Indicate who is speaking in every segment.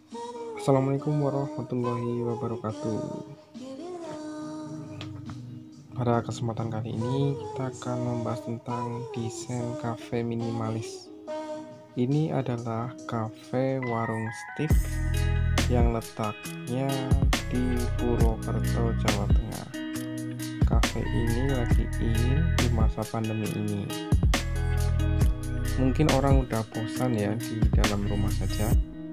Speaker 1: Assalamualaikum warahmatullahi wabarakatuh. Pada kesempatan kali ini kita akan membahas tentang desain cafe minimalis. Ini adalah cafe warung stik yang letaknya di Purwokerto, Jawa Tengah. Cafe ini lagi in di masa pandemi ini. Mungkin orang udah bosan ya di dalam rumah saja.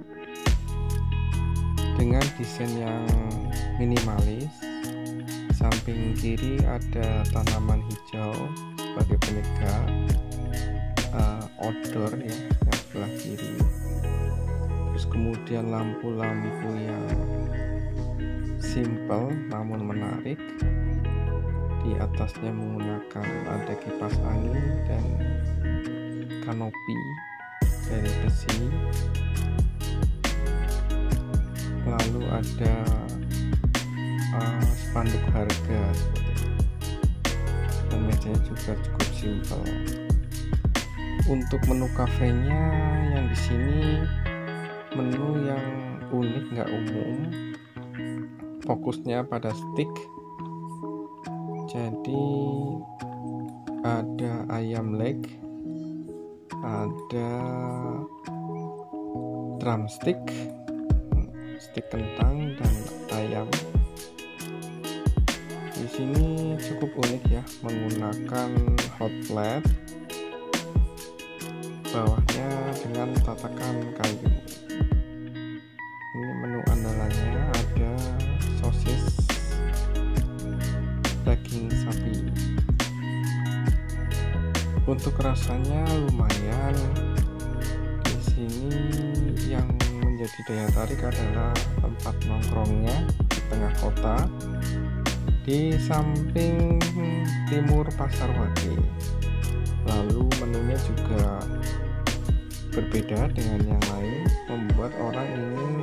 Speaker 1: Dengan desain yang minimalis, samping kiri ada tanaman hijau sebagai penyegar outdoor ya, yang sebelah kiri. Terus kemudian lampu-lampu yang simple namun menarik. Di atasnya menggunakan ada kipas angin dan kanopi dari besi. Lalu ada spanduk harga seperti itu. Dan mejanya juga cukup simpel. Untuk menu kafenya yang di sini menu yang unik, nggak umum. Fokusnya pada stick. Jadi ada ayam leg, ada drumstick, stik kentang dan ayam. Di sini cukup unik ya, menggunakan hot plate, bawahnya dengan tatakan kayu. Ini menu andalannya ada sosis daging sapi. Untuk rasanya lumayan. Di sini yang menjadi daya tarik adalah tempat nongkrongnya di tengah kota, di samping timur Pasar Wage. Lalu menunya juga berbeda dengan yang lain, membuat orang ingin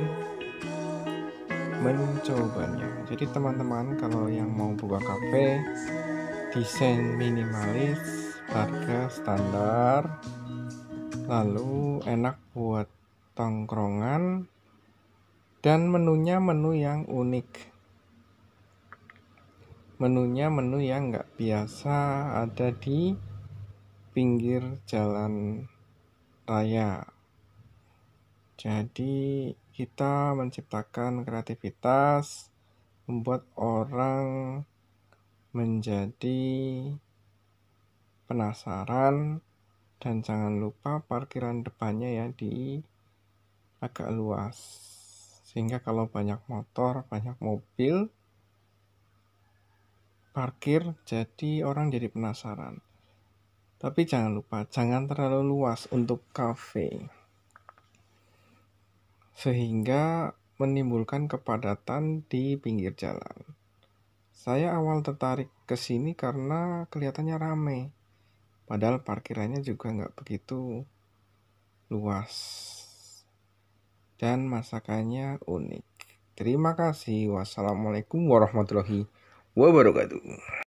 Speaker 1: mencobanya. Jadi teman-teman kalau yang mau buka kafe, desain minimalis, harga standar, lalu enak buat tongkrongan, dan menunya menu yang unik. Menunya menu yang nggak biasa ada di pinggir jalan raya. Jadi kita menciptakan kreativitas, membuat orang menjadi penasaran, dan jangan lupa parkiran depannya ya di agak luas, sehingga kalau banyak motor, banyak mobil parkir, jadi orang jadi penasaran. Tapi jangan lupa, jangan terlalu luas untuk kafe, sehingga menimbulkan kepadatan di pinggir jalan. Saya awal tertarik ke sini karena kelihatannya ramai, padahal parkirannya juga nggak begitu luas, dan masakannya unik. Terima kasih. Wassalamualaikum warahmatullahi wabarakatuh.